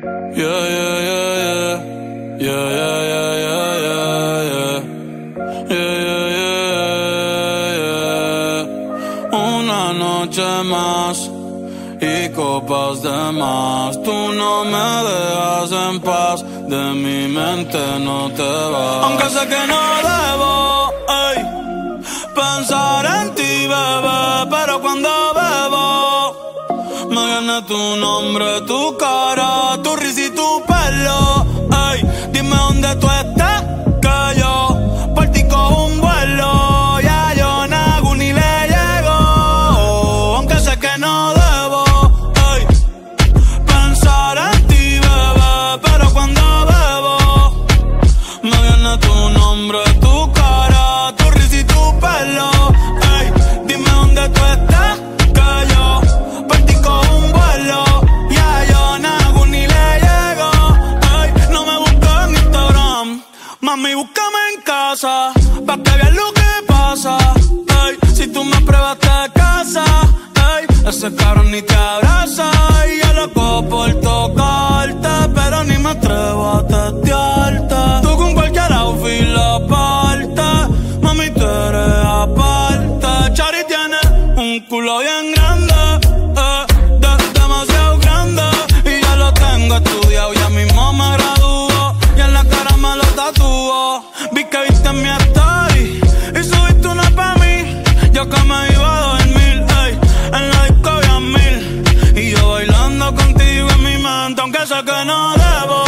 Yeah, yeah, yeah, yeah. Yeah, yeah, yeah, yeah, yeah, yeah. Yeah, yeah, yeah, yeah. Una noche más y copas de más. Tú no me dejas en paz, de mi mente no te vas. Aunque sé que no debo, ey, pensar en ti, bebé, pero cuando bebo me viene tu nombre, tu cara, tu risa y tu pelo. Ey, dime dónde tú estás, que yo por ti cojo un vuelo. Ya yo nago ni le llego, aunque sé que no debo, ey, pensar en ti, bebé, pero cuando bebo me viene tu nombre, tu cara, tu risa y tu pelo. Ey, dime dónde tú estás, que yo por ti cojo un vuelo. Ya yo nago ni le llego. Ey, no me busques en Instagram, mami, búscame en casa, pa' que veas lo que pasa. Ey, si tú me pruebas te casa, ey, ese cabrón ni te abraza. Y yo loco por tocarte, pero ni me atrevo a testearte. Tú con cualquier outfit la parte, mami, tú eres aparte. Chari tiene un culo bien grande, demasiado grande, y ya lo tengo estudiado, ya mismo me gradúo, y en la cara me lo tatúo. Vi que viste en mi story y subiste una pa' mí, yo que me iba a dormir, ey, en la disco había 1000, y yo bailando contigo en mi mente, aunque sé que no debo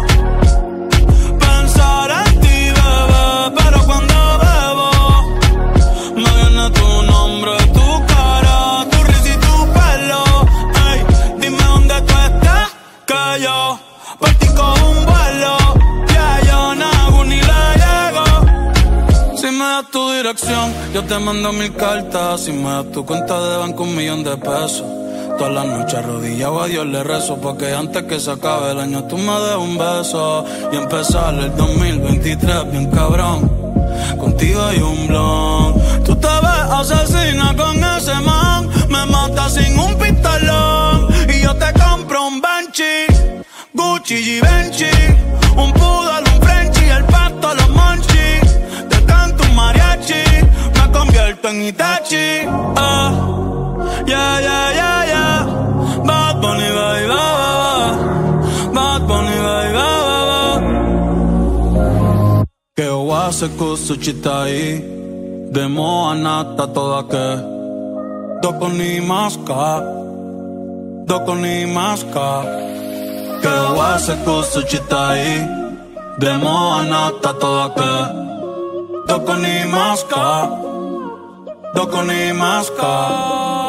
pensar en ti, bebé, pero cuando bebo me viene tu nombre, tu cara, tu risa y tu pelo. Ey, dime dónde tú estás, que yo por ti cojo un vuelo. Ya yo nago ni le llego. Si me das tu dirección, yo te mando 1000 cartas. Si me das tu cuenta de banco, 1.000.000 de pesos. Todas las noches arrodillado a Dios le rezo, porque antes que se acabe el año tú me des un beso y empezar el 2023 bien cabrón. Contigo hay un blon. Tú te ves asesina con ese man, me matas sin un pistolón. Y yo te compro un Banshee, Gucci, Givenchy, un poodle, un Frenchie, el pasto, los monchis. Te canto un mariachi, me convierto en Itachi. Yeah, yeah, yeah, yeah. Bad Bunny, baby, Bad Bunny, baby. Que wase kusuchitai, demo anata toda que. Doko ni maska, doko ni maska. Que wase kusuchitai, demo anata toda que. Doko ni maska, doko ni maska.